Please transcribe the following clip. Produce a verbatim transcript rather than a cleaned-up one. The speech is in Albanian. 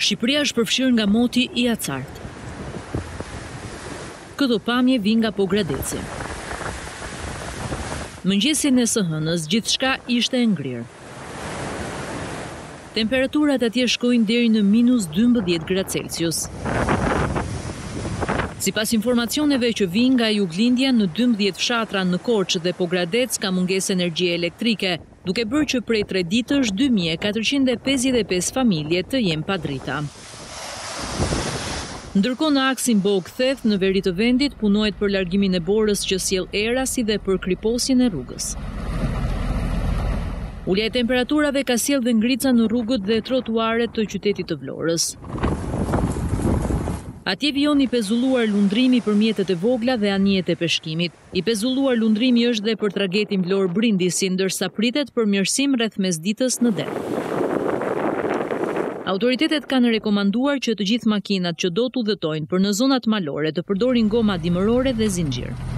Shqipëria është përfshirë nga moti i acartë. Këto pamje vijnë nga Pogradeci. Mëngjesin e së hënës gjithçka ishte e ngrirë. Temperaturat atje shkojnë deri në minus dymbëdhjetë gradë Celsius. Sipas informacioneve që vijnë nga juglindja, në dymbëdhjetë fshatra në Korçë dhe Pogradec ka mungesë energjie elektrike, duke bërë që prej tre ditësh dy mijë e katërqind e pesëdhjetë e pesë familje të jenë pa drita. Ndërkohë në aksin Bog-Theth në veri të vendit punohet për largimin e borës që sjell era si dhe për kriposjen e rrugës. Ulja e temperaturave ka sjellë dhe ngrica në rrugët dhe trotuaret të qytetit të Vlorës. Atje vijon i pezulluar lundrimi për mjetet e vogla dhe anijet e peshkimit. I pezulluar lundrimi është dhe për tragjetin Vlorë-Brindisi, ndërsa pritet përmirësim rreth mesditës në det. Autoritetet kanë rekomanduar që të gjithë makinat që do të udhëtojnë për në zonat malore të përdorin goma dimërore dhe zinxhir.